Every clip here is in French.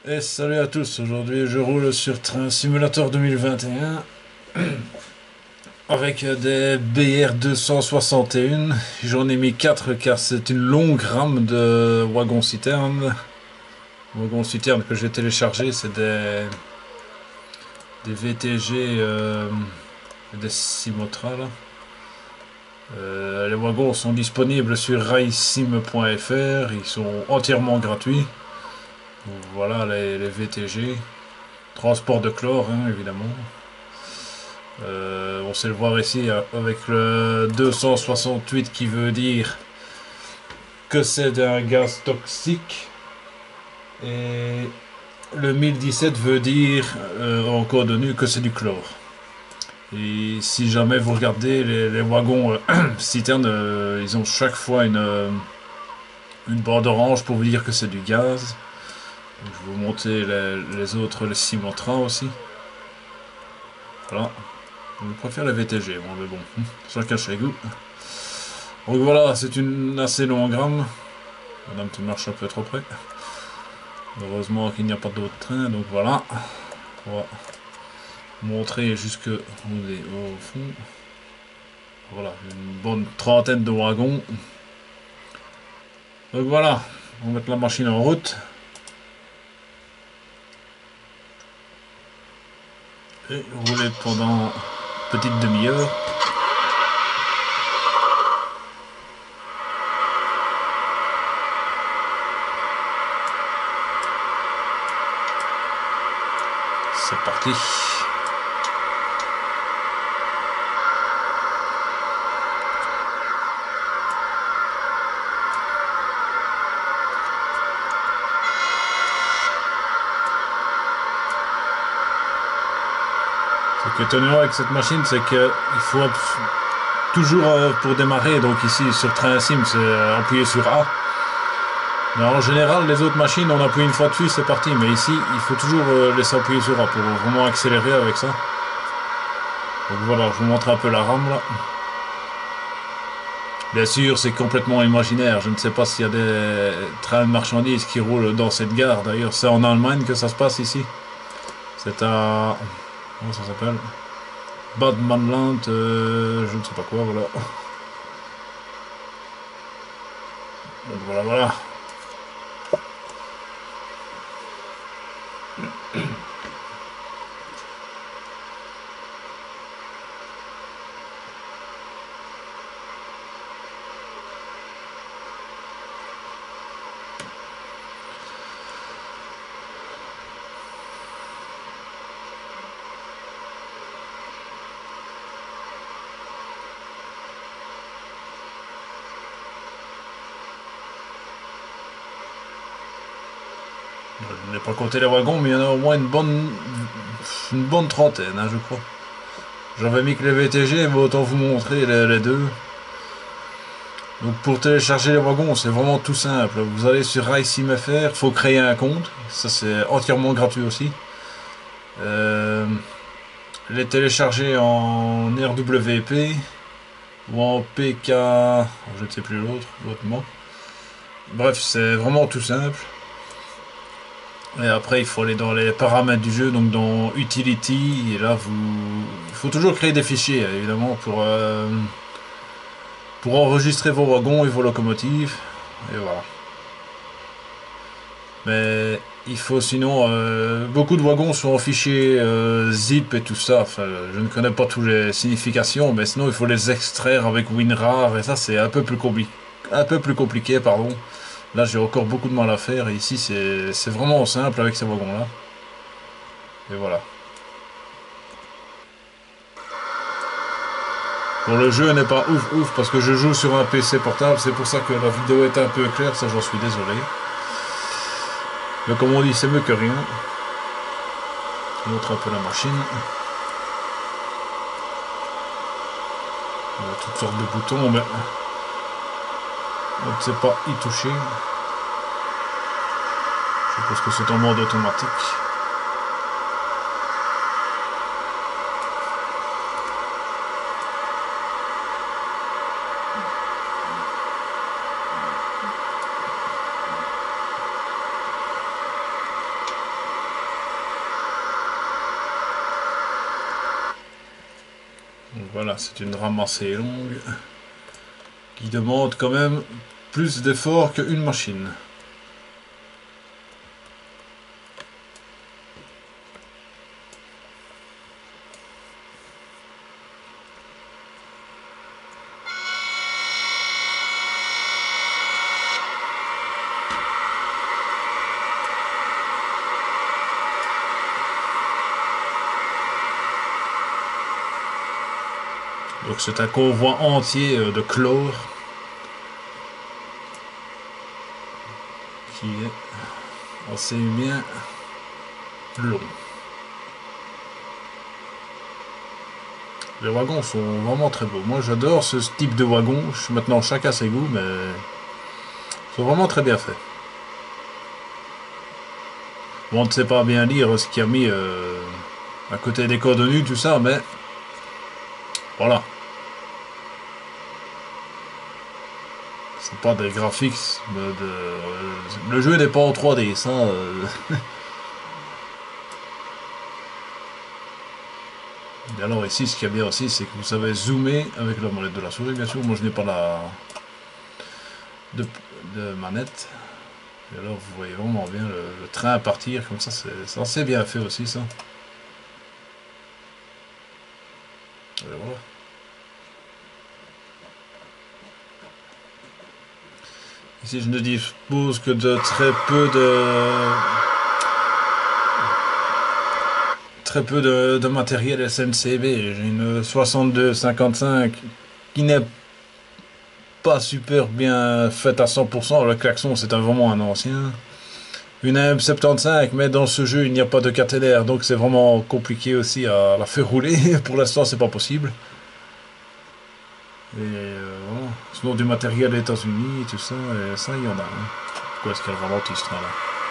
Et salut à tous, aujourd'hui je roule sur Train Simulator 2021 avec des BR 261. J'en ai mis 4 car c'est une longue rame de wagon citerne. Wagon citerne que j'ai téléchargé, c'est des VTG, des Simotra là. Les wagons sont disponibles sur raisim.fr, ils sont entièrement gratuits. Voilà les VTG. Transport de chlore, hein, évidemment. On sait le voir ici avec le 268 qui veut dire que c'est un gaz toxique. Et le 1017 veut dire en code ONU que c'est du chlore. Et si jamais vous regardez les wagons citernes, ils ont chaque fois une bande orange pour vous dire que c'est du gaz. Donc, je vais vous montrer les autres, les Simotra aussi. Voilà. Je préfère les VTG, moi, mais bon, chacun chez goût. Donc voilà, c'est une assez longue rame. Madame, tu marches un peu trop près. Heureusement qu'il n'y a pas d'autres trains, donc voilà. On va montrer jusque au fond. Voilà, une bonne trentaine de wagons. Donc voilà, on va mettre la machine en route. Et rouler pendant une petite demi-heure. C'est parti. Ce qui est étonnant avec cette machine, c'est qu'il faut toujours pour démarrer, donc ici sur Train Sim, c'est appuyer sur A. Mais en général, les autres machines, on appuie une fois dessus, c'est parti. Mais ici, il faut toujours laisser appuyer sur A pour vraiment accélérer avec ça. Donc voilà, je vous montre un peu la rame là. Bien sûr, c'est complètement imaginaire. Je ne sais pas s'il y a des trains de marchandises qui roulent dans cette gare. D'ailleurs, c'est en Allemagne que ça se passe ici. C'est à... Comment ça s'appelle? Bad Mannland, je ne sais pas quoi, voilà. Donc voilà, voilà. Je n'ai pas compté les wagons, mais il y en a au moins une bonne trentaine, hein, je crois. J'avais mis que les VTG, mais autant vous montrer les deux. Donc pour télécharger les wagons, c'est vraiment tout simple. Vous allez sur RaiSim.fr, il faut créer un compte. Ça c'est entièrement gratuit aussi. Les télécharger en RWP ou en PK, je ne sais plus l'autre mot. Bref, c'est vraiment tout simple. Et après, il faut aller dans les paramètres du jeu, donc dans Utility. Et là, il faut toujours créer des fichiers, évidemment, pour enregistrer vos wagons et vos locomotives. Et voilà. Mais il faut sinon... beaucoup de wagons sont en fichier zip et tout ça. Enfin, je ne connais pas toutes les significations, mais sinon il faut les extraire avec WinRAR. Et ça, c'est un peu plus compliqué, pardon. Là, j'ai encore beaucoup de mal à faire. Et ici, c'est vraiment simple avec ces wagons-là. Et voilà. Bon, le jeu n'est pas ouf ouf parce que je joue sur un PC portable. C'est pour ça que la vidéo est un peu claire. Ça, j'en suis désolé. Mais comme on dit, c'est mieux que rien. Je montre un peu la machine. Il y a toutes sortes de boutons, mais on ne sait pas y toucher. Je suppose que c'est en mode automatique. voilà, c'est une rame assez longue qui demande quand même plus d'efforts qu'une machine. Donc c'est un convoi entier de chlore qui est assez bien long. Les wagons sont vraiment très beaux. Moi j'adore ce type de wagon. Maintenant chacun ses goûts, mais ils sont vraiment très bien faits. Bon, on ne sait pas bien lire ce qu'il y a mis à côté des coordonnées, tout ça, mais voilà. C'est pas des graphiques le jeu n'est pas en 3D, ça. Et alors ici, ce qui est bien aussi, c'est que vous savez zoomer avec la molette de la souris, bien sûr. Moi, je n'ai pas la de manette. Et alors, vous voyez vraiment bien le train à partir, comme ça, c'est assez bien fait aussi, ça. Et voilà. Ici, je ne dispose que de très peu de matériel SNCB. J'ai une 62-55 qui n'est pas super bien faite à 100%. Le klaxon, c'est vraiment un ancien. Une AM75, mais dans ce jeu, il n'y a pas de caténaire, donc c'est vraiment compliqué aussi à la faire rouler. Pour l'instant, c'est pas possible. Et voilà. Sinon, du matériel des États-Unis, tout ça, et ça, il y en a. Hein. Pourquoi est-ce qu'elle ralentit ce train-là?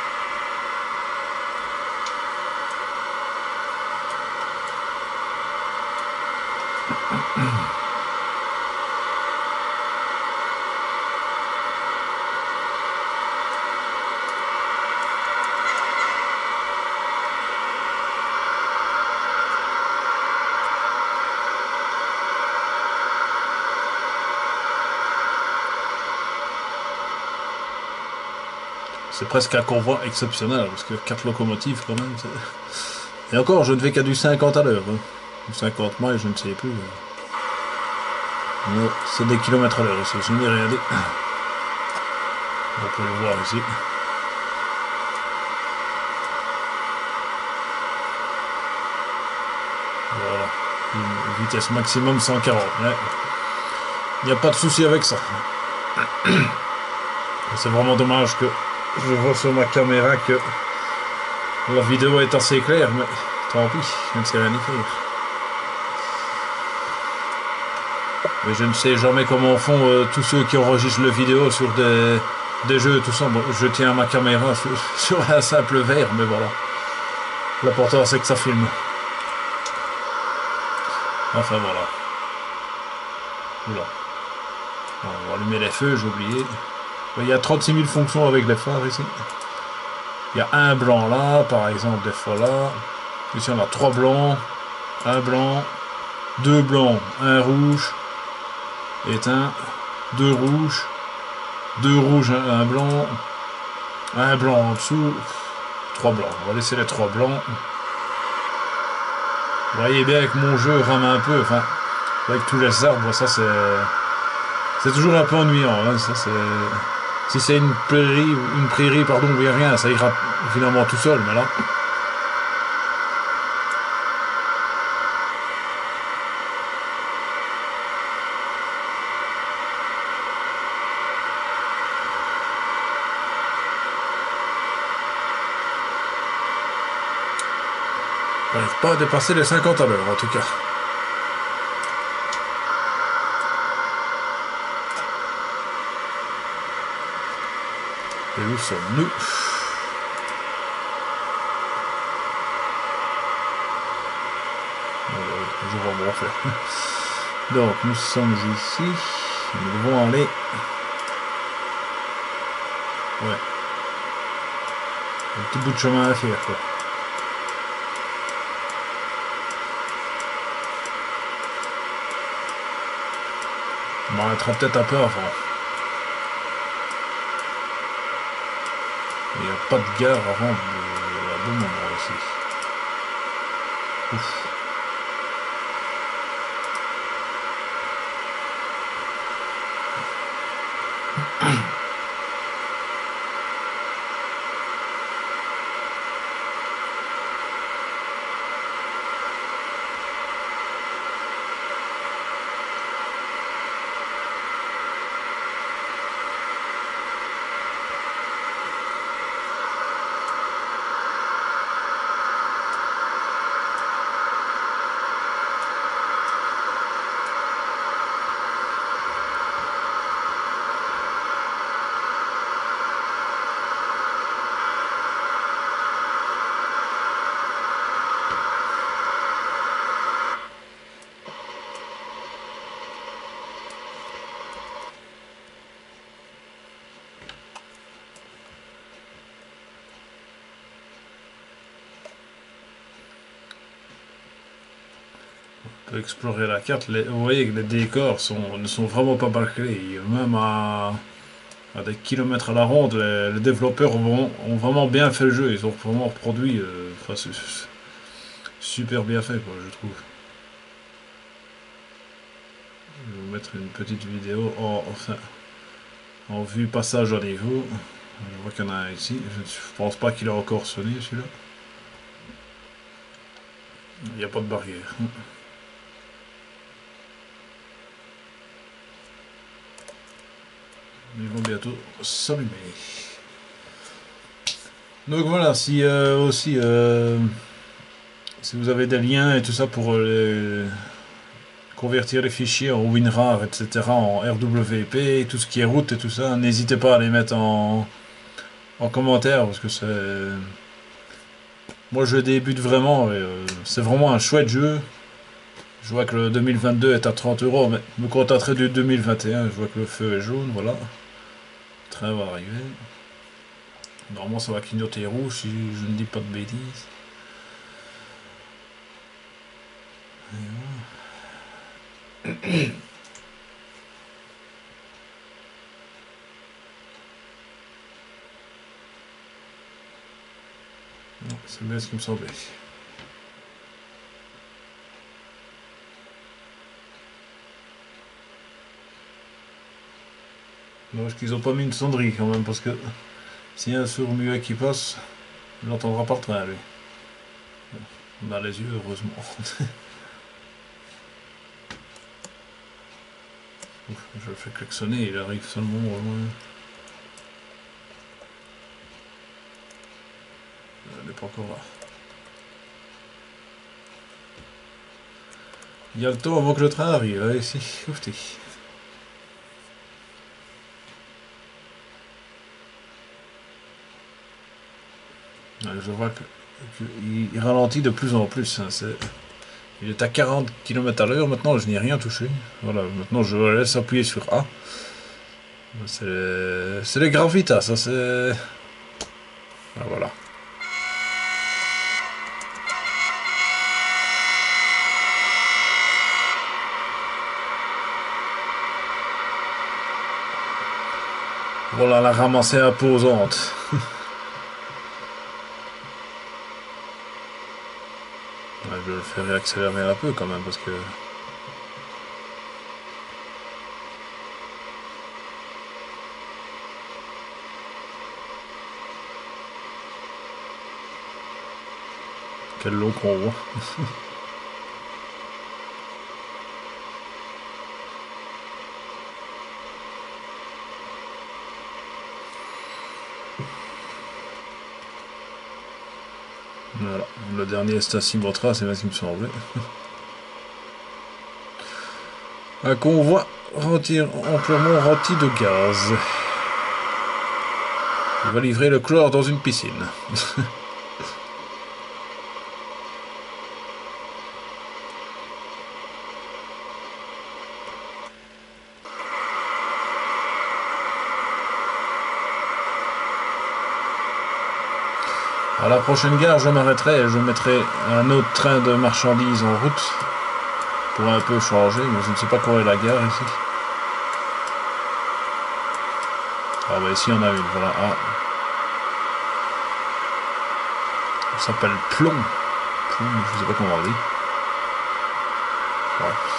C'est presque un convoi exceptionnel, parce que 4 locomotives quand même. Et encore, je ne fais qu'à du 50 à l'heure. Hein. Du 50 miles, je ne sais plus. Mais c'est des kilomètres à l'heure ici, je n'ai rien dit. On peut le voir ici. Voilà. Une vitesse maximum 140. Mais il n'y a pas de souci avec ça. C'est vraiment dommage que je vois sur ma caméra que la vidéo est assez claire, mais tant pis, je ne sais rien y faire. Mais je ne sais jamais comment font tous ceux qui enregistrent le vidéo sur des jeux, tout ça. Bon, je tiens ma caméra sur un simple verre, mais voilà. L'important c'est que ça filme. Enfin voilà. Oula. On va allumer les feux, j'ai oublié. Il y a 36 000 fonctions avec les phares ici. Il y a un blanc là, par exemple, des fois là. Ici on a 3 blancs, un blanc, 2 blancs, un rouge, éteint, 2 rouges, 2 rouges, un blanc, un blanc en dessous, 3 blancs. On va laisser les 3 blancs. Vous voyez bien que mon jeu rame un peu, enfin, avec tous les arbres, ça c'est toujours un peu ennuyant. Hein, ça c'est. Si c'est une prairie, pardon, où il n'y a rien, ça ira finalement tout seul, mais là. On n'arrive pas à dépasser les 50 à l'heure, en tout cas. Et où sommes-nous? Je vais me refaire. Donc, nous sommes ici. Nous devons aller... Ouais. Un petit bout de chemin à faire, quoi. Je m'arrêterai peut-être un peu avant. Il n'y a pas de gare avant un bon moment ici. Ouf. On peut explorer la carte. Vous voyez que les décors ne sont vraiment pas bâclés. Même à des kilomètres à la ronde, les développeurs ont vraiment bien fait le jeu. Ils ont vraiment reproduit. Enfin, c'est super bien fait, quoi, je trouve. Je vais vous mettre une petite vidéo en vue passage à niveau. Je vois qu'il y en a un ici. Je ne pense pas qu'il a encore sonné celui-là. Il n'y a pas de barrière. Ils vont bientôt s'allumer. Donc voilà, si aussi si vous avez des liens et tout ça pour convertir les fichiers en WinRAR, etc., en RWP, et tout ce qui est route et tout ça, n'hésitez pas à les mettre en commentaire parce que c'est. Moi je débute vraiment et c'est vraiment un chouette jeu. Je vois que le 2022 est à 30 €, mais je me contenterai du 2021. Je vois que le feu est jaune, voilà. Le train va arriver. Normalement ça va clignoter rouge si je ne dis pas de bêtises. C'est bien ce qui me semblait. Dommage qu'ils ont pas mis une sonnerie quand même, parce que s'il y a un sourd muet qui passe, il l'entendra pas le train, lui. On a les yeux, heureusement. Je le fais klaxonner, il arrive seulement au loin. Elle n'est pas encore là. Il y a le temps avant que le train arrive, là, ici. Oufti. Je vois qu'il ralentit de plus en plus. Hein, il est à 40 km à l'heure, maintenant je n'y ai rien touché. Voilà, maintenant je laisse appuyer sur A. C'est les Gravita, ça c'est... Ah, voilà. Voilà la ramassée imposante. Ouais, je vais le faire réaccélérer un peu quand même parce que... Quel long convoi. Voilà, le dernier c'est à Simotra, c'est là ce qui me semblait. Un convoi amplement rempli de gaz. Il va livrer le chlore dans une piscine. À la prochaine gare, je m'arrêterai et je mettrai un autre train de marchandises en route pour un peu changer, mais je ne sais pas quoi est la gare ici. Ah bah ici on a une, voilà. Ah. Ça s'appelle plomb. Plomb, je sais pas comment on dit. Bref.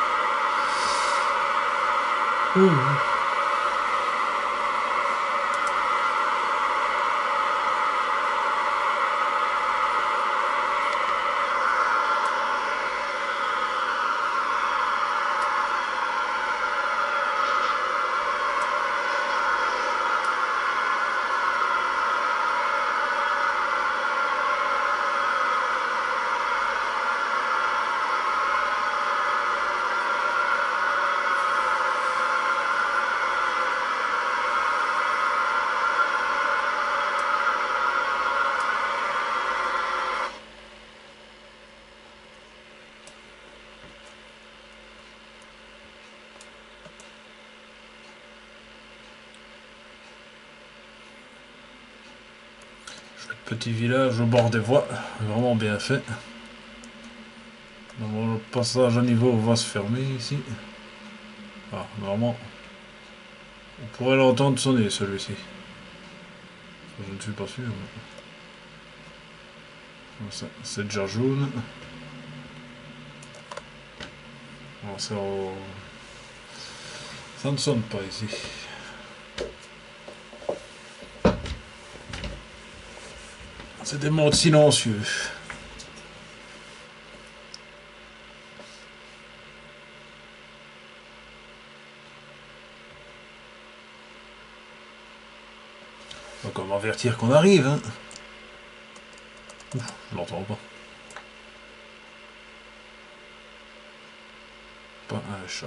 Petit village au bord des voies, vraiment bien fait. Donc, le passage à niveau va se fermer ici. Ah, normalement, on pourrait l'entendre sonner celui-ci. Je ne suis pas sûr. C'est déjà jaune. Bon, ça ne sonne pas ici. C'est des modes silencieux. Donc on va avertir qu'on arrive. Hein. Ouf, je l'entends pas. Pas un chat.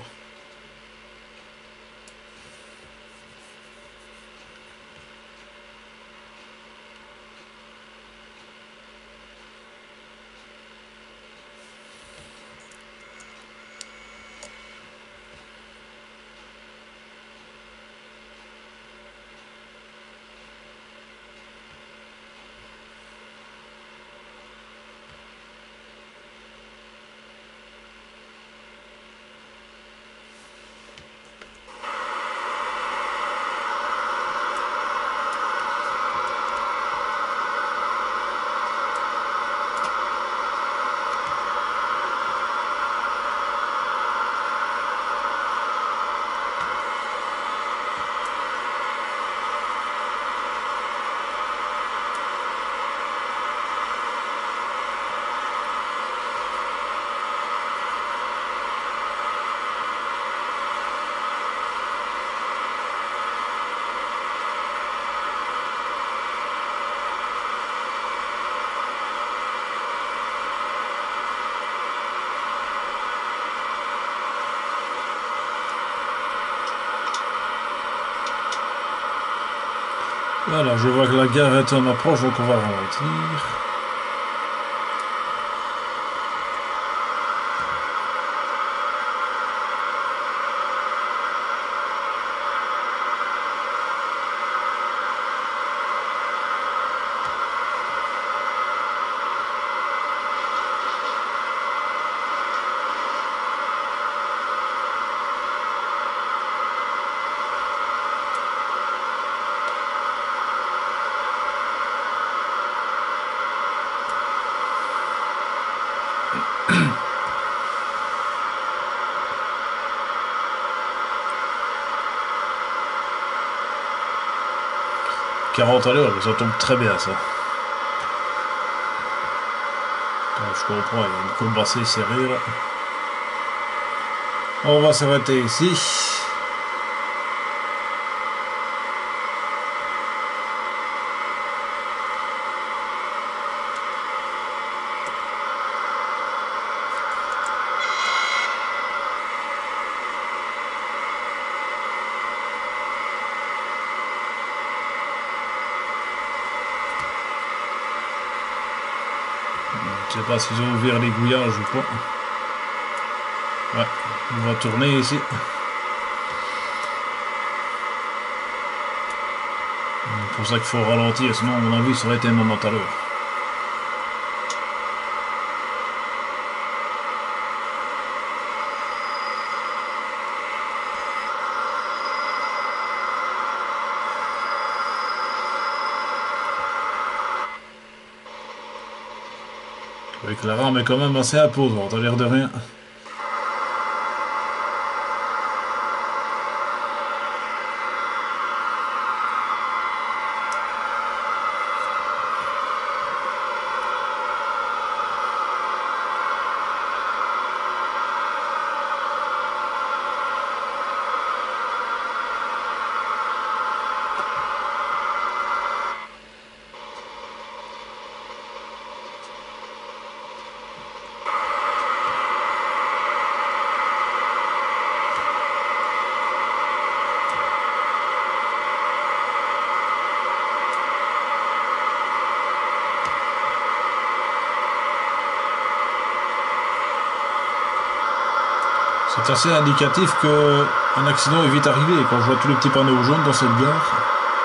Voilà, je vois que la gare est en approche, donc on va ralentir. « 40 à l'heure, ça tombe très bien ça. Je comprends, il y a une courbe assez serrée là. On va s'arrêter ici. Je sais pas s'ils ont ouvert l'aiguillage ou pas. Ouais, on va tourner ici. C'est pour ça qu'il faut ralentir, sinon à mon avis ça aurait été un moment à l'heure. Avec la rame est quand même assez imposante, à l'air de rien. C'est assez indicatif qu'un accident est vite arrivé quand je vois tous les petits panneaux jaunes dans cette gare.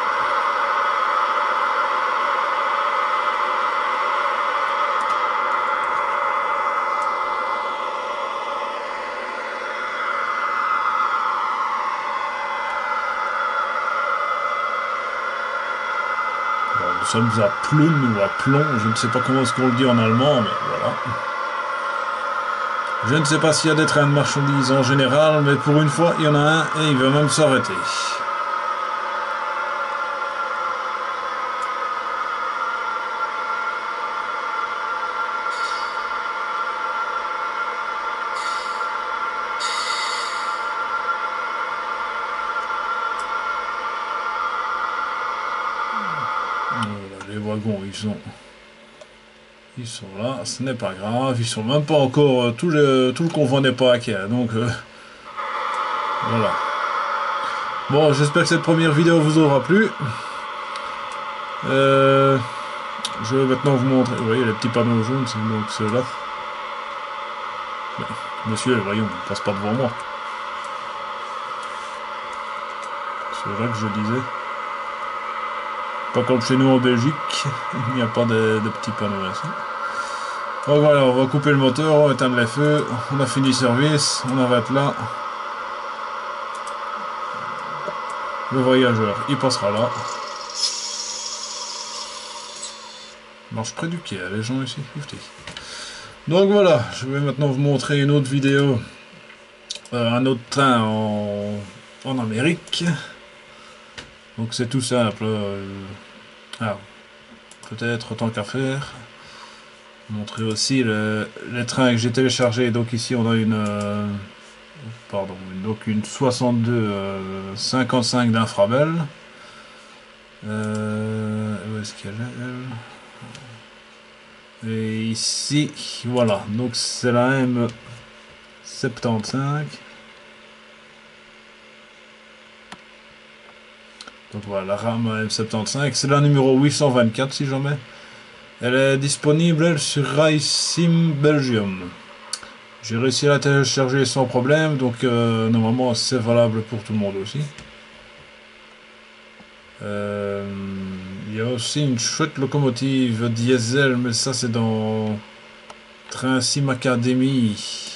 Alors, nous sommes à Plön ou à Plon, je ne sais pas comment est-ce qu'on le dit en allemand, mais voilà. Je ne sais pas s'il y a des trains de marchandises en général, mais pour une fois, il y en a un et il va même s'arrêter. Voilà, les wagons, ils sont là, ce n'est pas grave, ils sont même pas encore, tout le convoi n'est pas hacké, donc voilà. Bon, j'espère que cette première vidéo vous aura plu. Je vais maintenant vous montrer, vous voyez les petits panneaux jaunes, c'est donc ceux-là. Monsieur, voyons, ne passe pas devant moi. C'est là que je disais. Pas comme chez nous en Belgique, il n'y a pas de petits panneaux ainsi. Donc voilà, on va couper le moteur, on va éteindre les feux, on a fini service, on arrête là. Le voyageur, il passera là. Il marche près du quai, les gens ici. Donc voilà, je vais maintenant vous montrer une autre vidéo. Un autre train en Amérique. Donc c'est tout simple. Peut-être tant qu'à faire. Montrer aussi les trains que j'ai téléchargés. Donc ici on a une 62 55 d'Infrabel. Où est-ce qu'elle est elle? Et ici, voilà. Donc c'est la M75. Donc voilà, la RAM M75. C'est la numéro 824 si jamais. Elle est disponible sur RaiSim Belgium. J'ai réussi à la télécharger sans problème, donc normalement c'est valable pour tout le monde aussi. Il y a aussi une chouette locomotive diesel, mais ça c'est dans Train Sim Academy.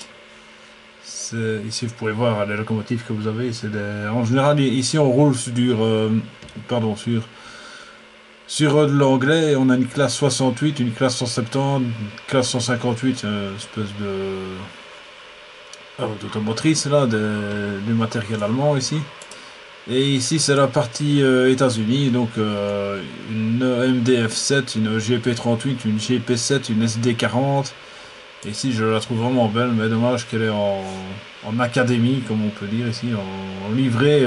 Ici vous pouvez voir les locomotives que vous avez. En général ici on roule sur de l'anglais. On a une classe 68, une classe 170, une classe 158, une espèce d'automotrice là, du matériel allemand ici. Et ici c'est la partie États-Unis, donc une MDF7, une GP38, une GP7, une SD40. Et ici je la trouve vraiment belle, mais dommage qu'elle est en académie, comme on peut dire ici, en livret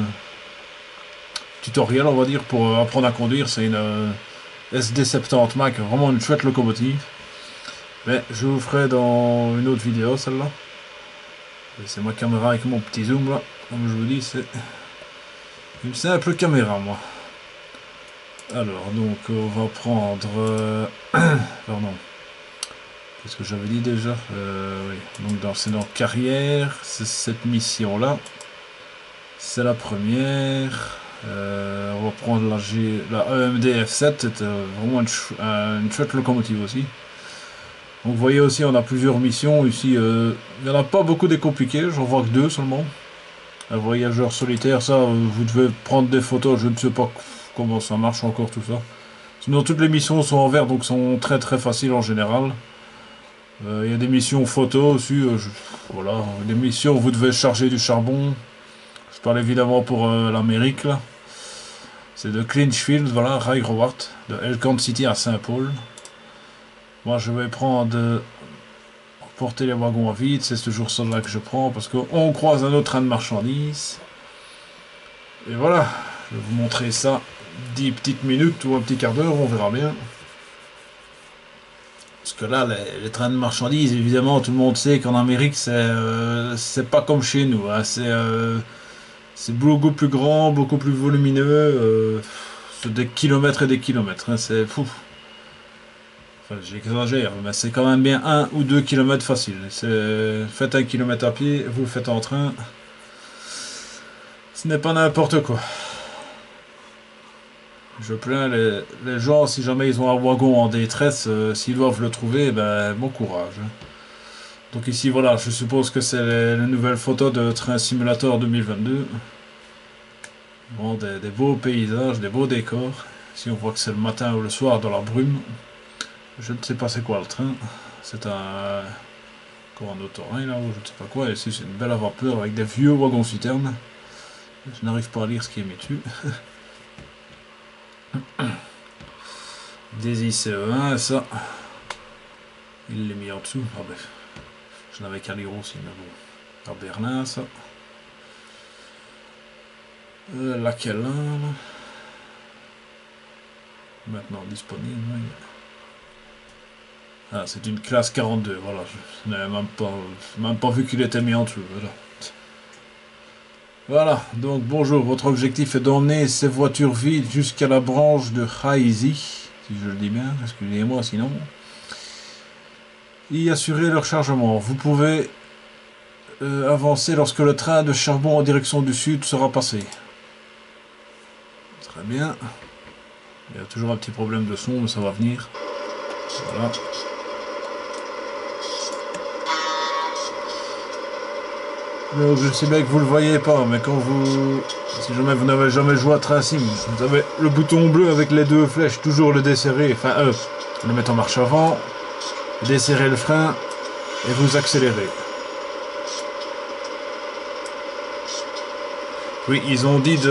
tutoriel on va dire, pour apprendre à conduire. C'est une SD70 Mac, vraiment une chouette locomotive. Mais je vous ferai dans une autre vidéo celle-là. C'est ma caméra avec mon petit zoom là, comme je vous dis, c'est une simple caméra moi. Alors donc on va prendre pardon, qu'est-ce que j'avais dit déjà, oui. Donc c'est dans carrière, c'est cette mission là, c'est la première. On va prendre la EMD F7, c'est vraiment une chouette locomotive aussi. Donc vous voyez aussi on a plusieurs missions ici, il n'y en a pas beaucoup des compliquées, j'en vois que 2 seulement. Un voyageur solitaire, ça vous devez prendre des photos, je ne sais pas comment ça marche encore tout ça. Sinon toutes les missions sont en vert, donc sont très très faciles en général. Il y a des missions photo aussi. Voilà, des missions où vous devez charger du charbon. Je parle évidemment pour l'Amérique là. C'est de Clinchfield, voilà, Rye-Howard, de Elkhorn City à Saint-Paul. Moi je vais prendre porter les wagons à vide, c'est toujours celle-là que je prends parce qu'on croise un autre train de marchandises. Et voilà, je vais vous montrer ça 10 petites minutes ou un petit quart d'heure, on verra bien. Parce que là, les trains de marchandises, évidemment, tout le monde sait qu'en Amérique, c'est pas comme chez nous. Hein. C'est beaucoup plus grand, beaucoup plus volumineux. C'est des kilomètres et des kilomètres. Hein. C'est fou. Enfin, j'exagère, mais c'est quand même bien 1 ou 2 kilomètres facile. Faites 1 kilomètre à pied, vous le faites en train. Ce n'est pas n'importe quoi. Je plains les gens, si jamais ils ont un wagon en détresse, s'ils doivent le trouver, ben bon courage. Donc ici, voilà, je suppose que c'est les nouvelles photos de Train Simulator 2022. Bon, des beaux paysages, des beaux décors. Ici, on voit que c'est le matin ou le soir dans la brume. Je ne sais pas c'est quoi le train. C'est un autorail là, ou je ne sais pas quoi. Et ici, c'est une belle vapeur avec des vieux wagons citernes. Je n'arrive pas à lire ce qui est mis dessus. Des ICE1, ça. Il l'a mis en dessous. Ah bref. Je n'avais qu'à lire aussi, mais bon. À Berlin, ça. Laquelle là. Maintenant disponible. Oui. Ah, c'est une classe 42, voilà. Je n'avais même pas vu qu'il était mis en dessous. Voilà. Voilà, donc bonjour, votre objectif est d'emmener ces voitures vides jusqu'à la branche de Haïzi, si je le dis bien, excusez-moi sinon, y assurer leur chargement. Vous pouvez avancer lorsque le train de charbon en direction du sud sera passé. Très bien. Il y a toujours un petit problème de son, mais ça va venir. Voilà. Donc, je sais bien que vous le voyez pas, mais quand si jamais vous n'avez jamais joué à Train Sim, vous avez le bouton bleu avec les deux flèches, toujours le desserrer, enfin le mettre en marche avant, desserrer le frein et vous accélérez. Oui, ils ont dit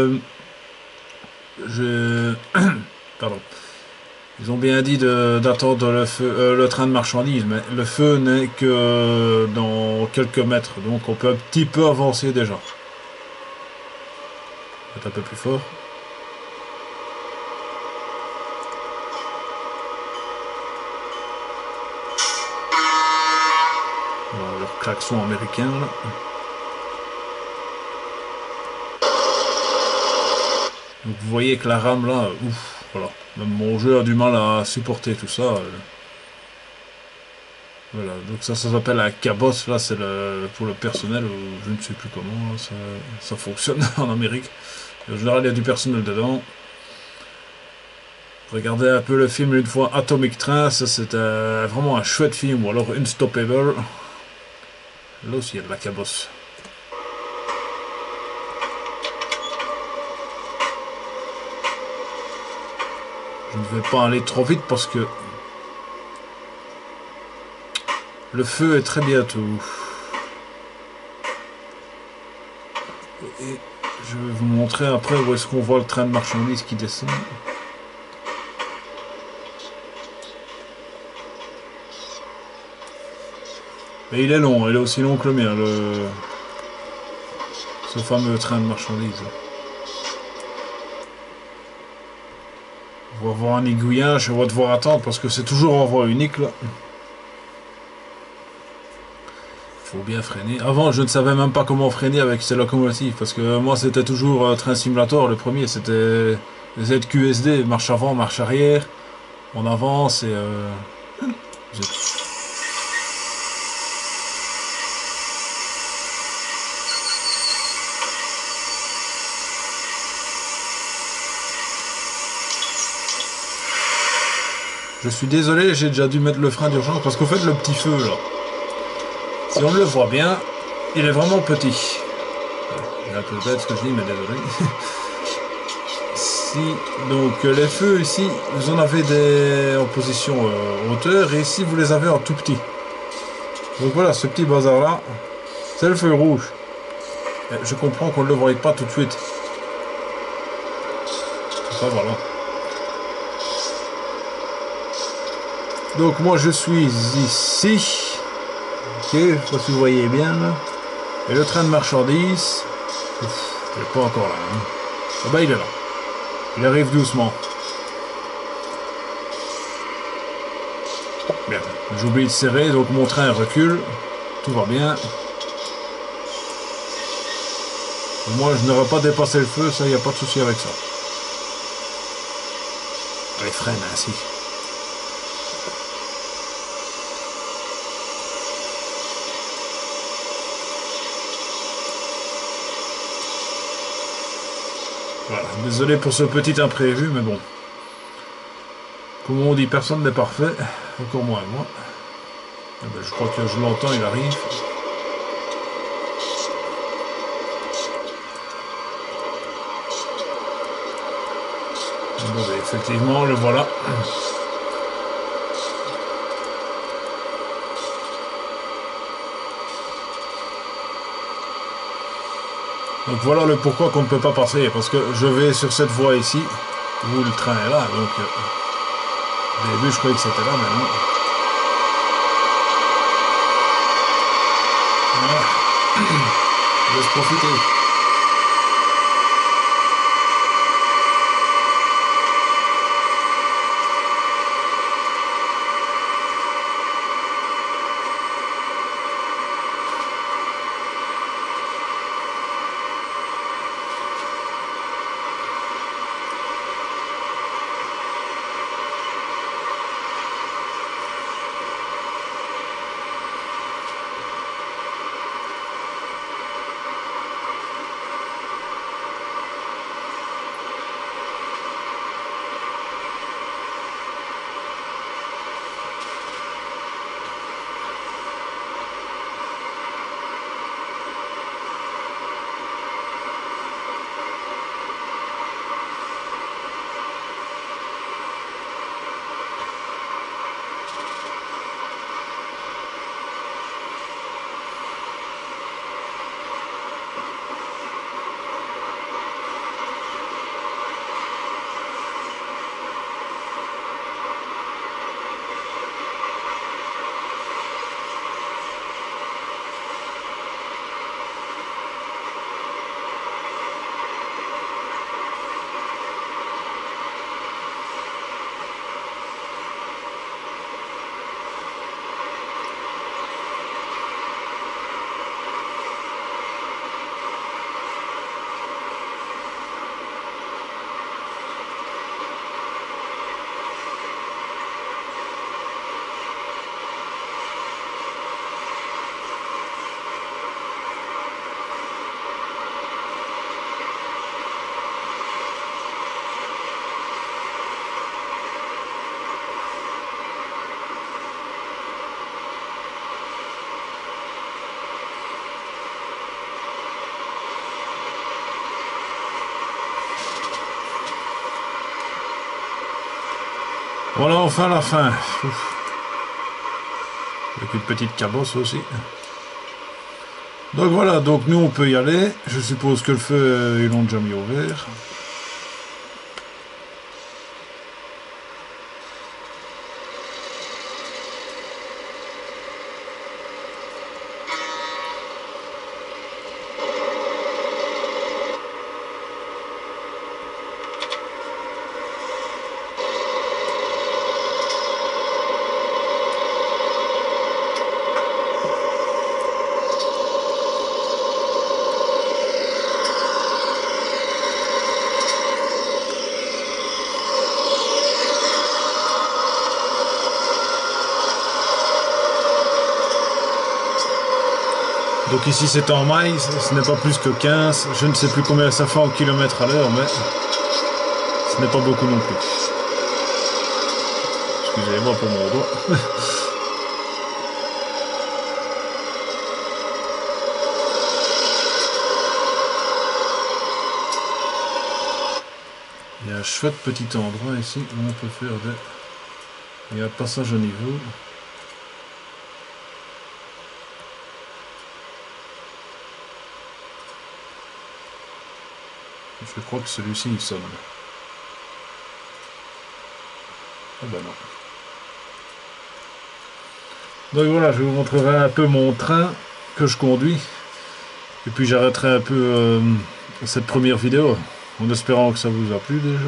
pardon. Ils ont bien dit d'attendre le train de marchandises, mais le feu n'est que dans quelques mètres, donc on peut un petit peu avancer déjà. Peut-être un peu plus fort. Voilà, leur klaxon américain là. Donc vous voyez que la rame là, ouf, voilà. Même mon jeu a du mal à supporter tout ça. Voilà, donc ça s'appelle un cabosse, là c'est pour le personnel, je ne sais plus comment là, ça fonctionne en Amérique. En général il y a du personnel dedans. Regardez un peu le film une fois, Atomic Train, ça c'est vraiment un chouette film, ou alors Unstoppable. Là aussi il y a de la cabosse. Je ne vais pas aller trop vite parce que le feu est très bientôt. Et je vais vous montrer après où est-ce qu'on voit le train de marchandises qui descend. Mais il est long, il est aussi long que le mien, ce fameux train de marchandises. On va voir un aiguillage, on va devoir attendre parce que c'est toujours en voie unique là. Faut bien freiner. Avant je ne savais même pas comment freiner avec ces locomotives parce que moi c'était toujours Train Simulator, le premier c'était ZQSD, marche avant, marche arrière, on avance et je suis désolé, j'ai déjà dû mettre le frein d'urgence parce qu'au fait le petit feu là, si on le voit bien, il est vraiment petit. C'est un peu bête ce que je dis, mais désolé. Donc les feux ici, vous en avez des en position hauteur et ici vous les avez en tout petit. Donc voilà, ce petit bazar là, c'est le feu rouge. Et je comprends qu'on ne le voit pas tout de suite. Enfin voilà. Donc moi je suis ici. Ok, je sais pas si vous voyez bien là. Et le train de marchandises, il n'est pas encore là. Hein. Ah bah il est là. Il arrive doucement. Bien. J'ai oublié de serrer, donc mon train recule. Tout va bien. Moi je n'aurais pas dépassé le feu, ça, il n'y a pas de souci avec ça. Allez, freine ainsi. Voilà, désolé pour ce petit imprévu, mais bon. Comme on dit, personne n'est parfait, encore moins moi. Ah ben, je crois que je l'entends, il arrive. Bon, ben, effectivement, le voilà. Donc voilà le pourquoi qu'on ne peut pas passer, parce que je vais sur cette voie ici, où le train est là, donc au début je croyais que c'était là, mais non. Voilà. Laisse profiter. Voilà, enfin la fin. Ouf. Avec une petite cabosse aussi. Donc voilà, donc nous on peut y aller. Je suppose que le feu, ils l'ont déjà mis au vert. Donc ici c'est en miles, ce n'est pas plus que 15. Je ne sais plus combien ça fait en kilomètres à l'heure, mais ce n'est pas beaucoup non plus. Excusez-moi pour mon doigt. Il y a un chouette petit endroit ici où on peut faire des... Il y a un passage au niveau. Je crois que celui-ci il sonne. Ah bah non. Donc voilà, je vous montrerai un peu mon train que je conduis. Et puis j'arrêterai un peu cette première vidéo, en espérant que ça vous a plu déjà.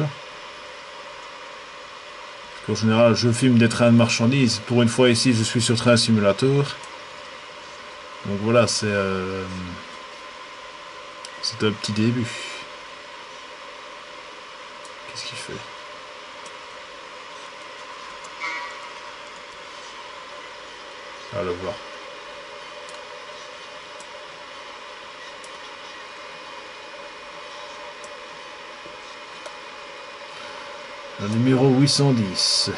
En général, je filme des trains de marchandises. Pour une fois ici, je suis sur Train Simulator. Donc voilà, c'est un petit début. Qu'est-ce qu'il fait? À le voir. Le numéro 810.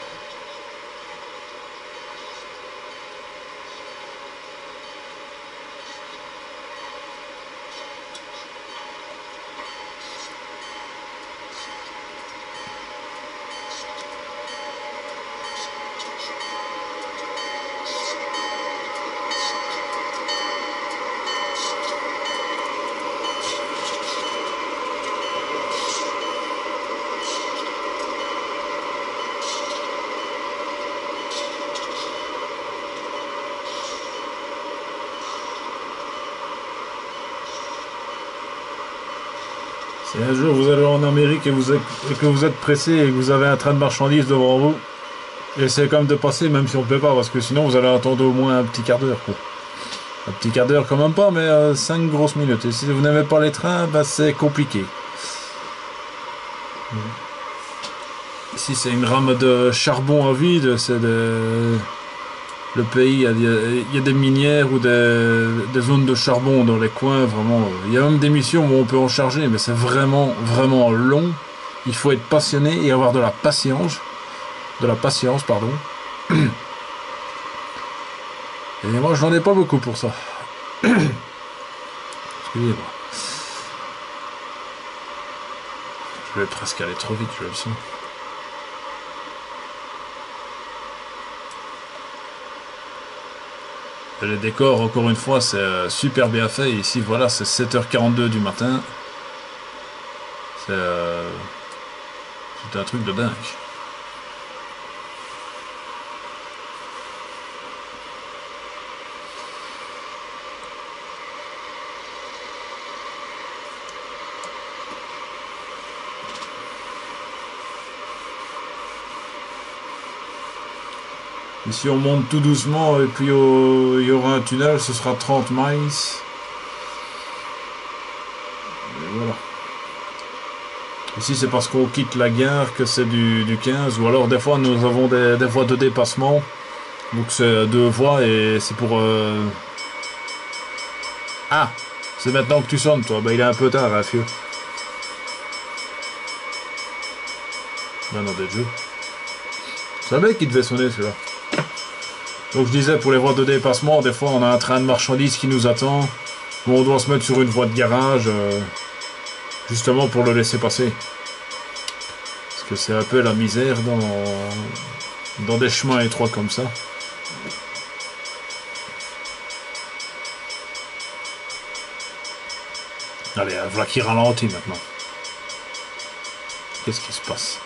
Si un jour vous allez en Amérique et que vous êtes pressé et que vous avez un train de marchandises devant vous, essayez quand même de passer, même si on ne peut pas, parce que sinon vous allez attendre au moins un petit quart d'heure. Un petit quart d'heure quand même pas, mais 5 grosses minutes. Et si vous n'aimez pas les trains, bah, c'est compliqué. Ici c'est une rame de charbon à vide, c'est le pays, il y a des minières ou des zones de charbon dans les coins, vraiment. Il y a même des missions où on peut en charger, mais c'est vraiment, vraiment long. Il faut être passionné et avoir de la patience. Pardon. Et moi, je n'en ai pas beaucoup pour ça. Excusez-moi. Je vais presque aller trop vite, je le sens. Les décors, encore une fois, c'est super bien fait. Ici, voilà, c'est 7h42 du matin. C'est un truc de dingue. Ici on monte tout doucement et puis il y aura un tunnel, ce sera 30 miles. Et voilà. Ici c'est parce qu'on quitte la gare que c'est du 15, ou alors des fois nous avons des voies de dépassement. Donc c'est 2 voies et c'est pour... Ah, c'est maintenant que tu sonnes toi, bah il est un peu tard, hein, fieu. Ben non, des jeux. Je savais qu'il devait sonner celui-là. Donc je disais, pour les voies de dépassement, des fois on a un train de marchandises qui nous attend, où on doit se mettre sur une voie de garage, justement pour le laisser passer. Parce que c'est un peu la misère dans des chemins étroits comme ça. Allez, voilà qui ralentit maintenant. Qu'est-ce qui se passe?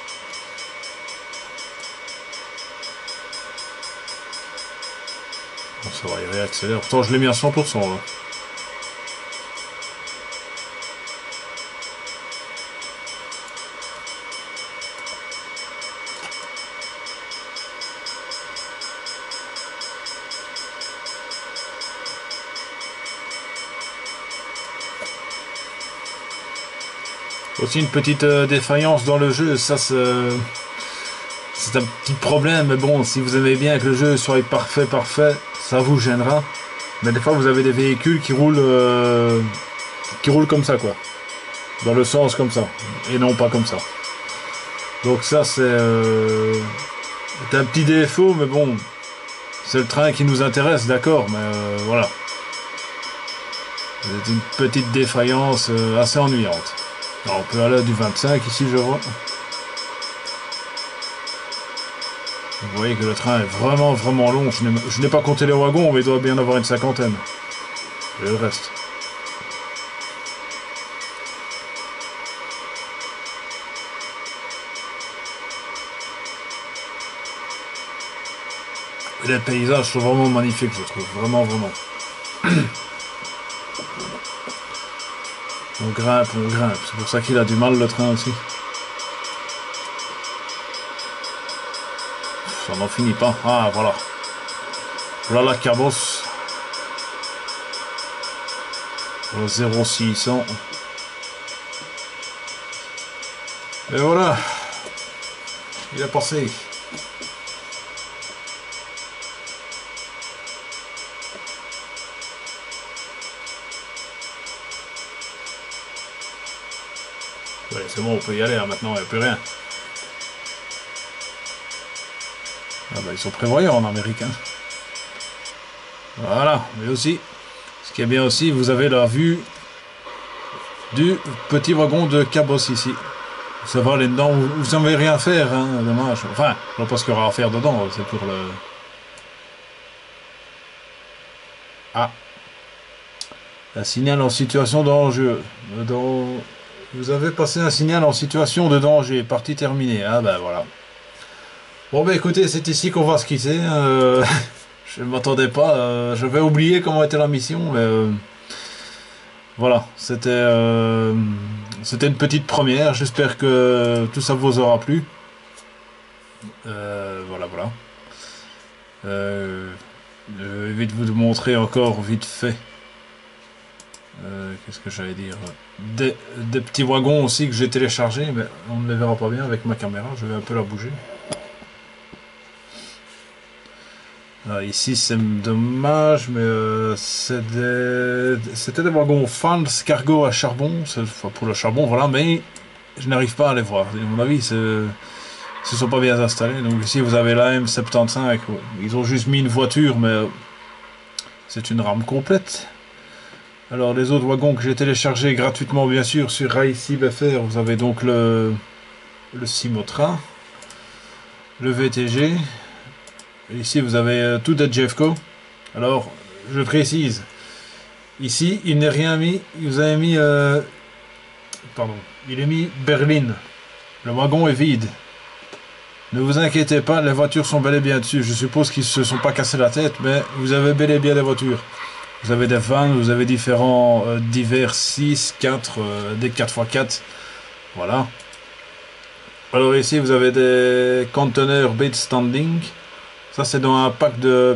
Bon, ça va, il réaccélère. Pourtant, je l'ai mis à 100% là. Aussi une petite défaillance dans le jeu, ça c'est un petit problème, mais bon, si vous aimez bien que le jeu soit parfait, ça vous gênera. Mais des fois vous avez des véhicules qui roulent comme ça quoi. Dans le sens comme ça, et non pas comme ça. Donc ça c'est un petit défaut, mais bon, c'est le train qui nous intéresse, d'accord, mais voilà. C'est une petite défaillance assez ennuyante. Alors on peut aller à du 25 ici je vois. Vous voyez que le train est vraiment vraiment long. Je n'ai pas compté les wagons mais il doit bien avoir une cinquantaine. Et le reste. Et les paysages sont vraiment magnifiques, je trouve. Vraiment, vraiment. On grimpe, on grimpe. C'est pour ça qu'il a du mal, le train aussi. Ça n'en finit pas. Ah, voilà. Voilà la cabosse. Au 0600. Et voilà. Il est passé. Ouais, c'est bon, on peut y aller, hein, maintenant, il n'y a plus rien. Ah bah, ils sont prévoyants en Amérique. Hein. Voilà, mais aussi, ce qui est bien aussi, vous avez la vue du petit wagon de cabosse ici. Ça va aller dedans, vous n'avez rien à faire, hein, dommage. Enfin, je ne sais pas ce qu'il y aura à faire dedans, c'est pour le... Ah. Un signal en situation de danger. Vous avez passé un signal en situation de danger. Partie terminée. Ah ben voilà. Bon ben écoutez, c'est ici qu'on va se quitter. Je ne m'attendais pas. Je vais oublier comment était la mission. Mais voilà. C'était une petite première. J'espère que tout ça vous aura plu. Voilà, voilà. Je vais vite vous montrer encore vite fait. Qu'est-ce que j'allais dire, des petits wagons aussi que j'ai téléchargés, mais on ne les verra pas bien avec ma caméra, je vais un peu la bouger. Ici c'est dommage, mais c'était des wagons Fans cargo à charbon, pour le charbon, voilà, mais je n'arrive pas à les voir. À mon avis, ils ne sont pas bien installés. Donc ici vous avez la M75, ils ont juste mis une voiture, mais c'est une rame complète. Alors les autres wagons que j'ai téléchargés gratuitement bien sûr sur RailSib.fr, vous avez donc le Simotra, le VTG, et ici vous avez tout des Jeffco. Alors je précise, ici il n'est rien mis, il vous avez mis, pardon, il est mis Berlin, le wagon est vide. Ne vous inquiétez pas, les voitures sont bel et bien dessus, je suppose qu'ils ne se sont pas cassés la tête, mais vous avez bel et bien des voitures. Vous avez des fans, vous avez différents divers 6, 4, des 4x4. Voilà. Alors ici vous avez des conteneurs bait standing. Ça c'est dans un pack de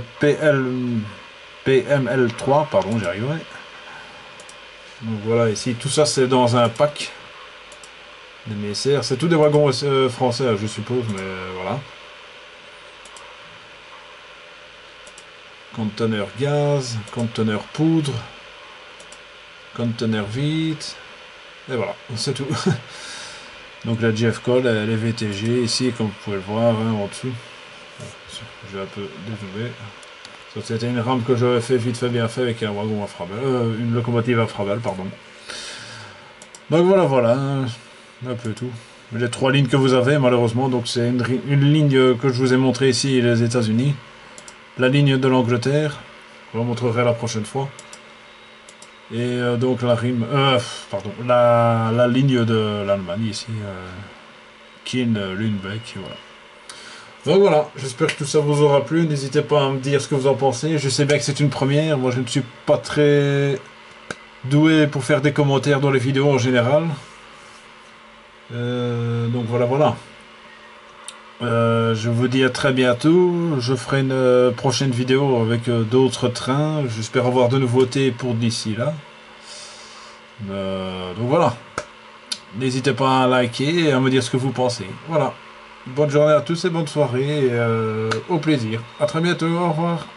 PML3, pardon, j'y arriverai. Donc voilà, ici tout ça c'est dans un pack. Des MSR, c'est tous des wagons français je suppose, mais voilà. Conteneur gaz, conteneur poudre, conteneur vide, et voilà, c'est tout. Donc la Jeffco, les VTG ici, comme vous pouvez le voir, hein, en dessous. Je vais un peu dézoomer. Ça c'était une rame que j'avais fait vite fait bien fait avec un wagon à Frabel, une locomotive à Frabel, pardon. Donc voilà, voilà, un peu tout. Les trois lignes que vous avez malheureusement, donc c'est une ligne que je vous ai montré ici, les États-Unis. La ligne de l'Angleterre, je vous la montrerai la prochaine fois. Et donc la rime, pardon, la ligne de l'Allemagne ici, Kiel, Lüneburg, voilà. Donc voilà, j'espère que tout ça vous aura plu. N'hésitez pas à me dire ce que vous en pensez. Je sais bien que c'est une première. Moi, je ne suis pas très doué pour faire des commentaires dans les vidéos en général. Donc voilà, voilà. Je vous dis à très bientôt. Je ferai une prochaine vidéo avec d'autres trains. J'espère avoir de nouveautés pour d'ici là. Donc voilà. N'hésitez pas à liker et à me dire ce que vous pensez. Voilà. Bonne journée à tous et bonne soirée. Et, au plaisir. À très bientôt. Au revoir.